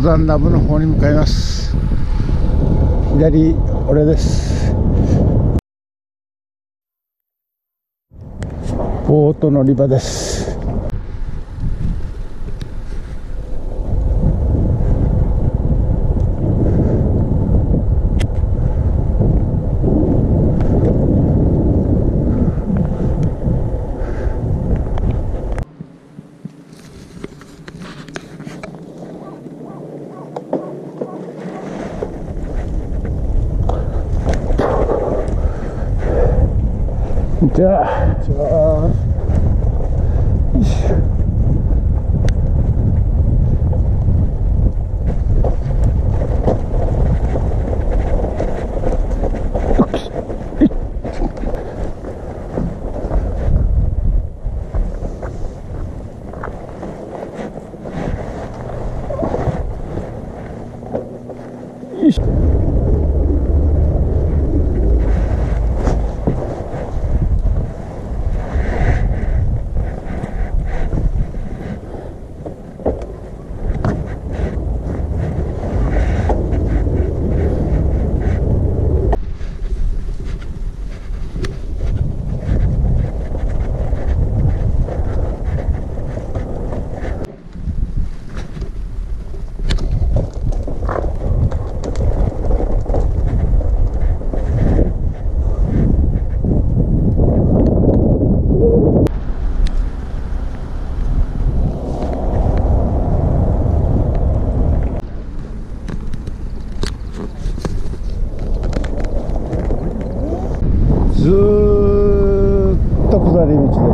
登山ラブの方に向かいます。左俺です。ボート乗り場です。じゃあ、よいしょ。よいしょ。ずーっと下り道です。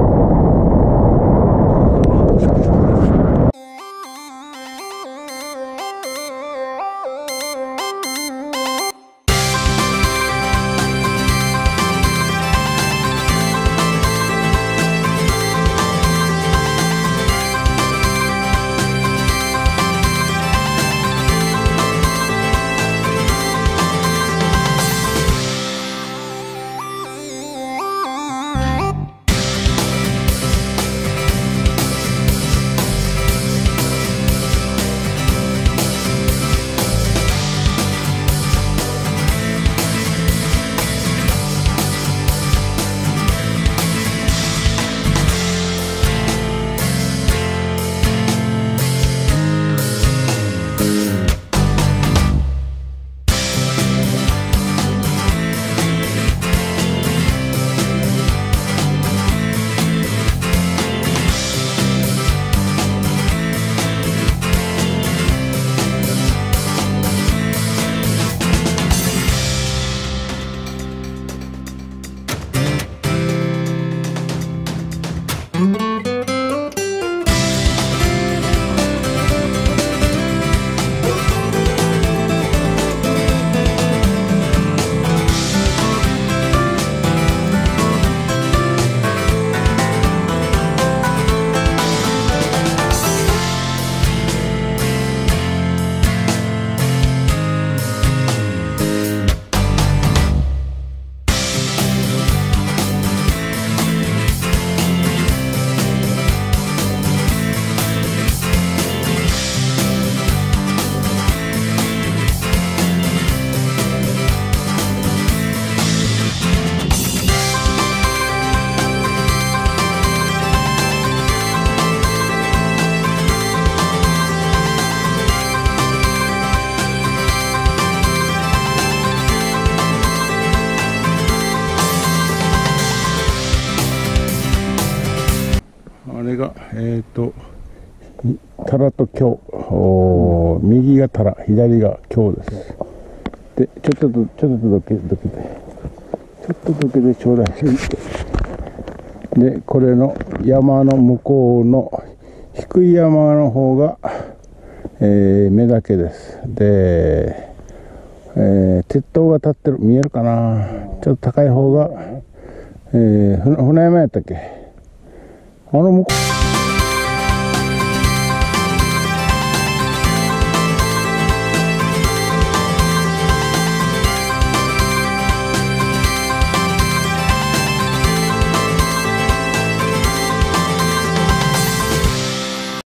あれがタラと京、右がタラ、左が京です。で、ちょっとどけてちょうだい。で、これの山の向こうの低い山の方が、目岳です。で、鉄塔が立ってる、見えるかな。ちょっと高い方が、船山やったっけ。あの向こう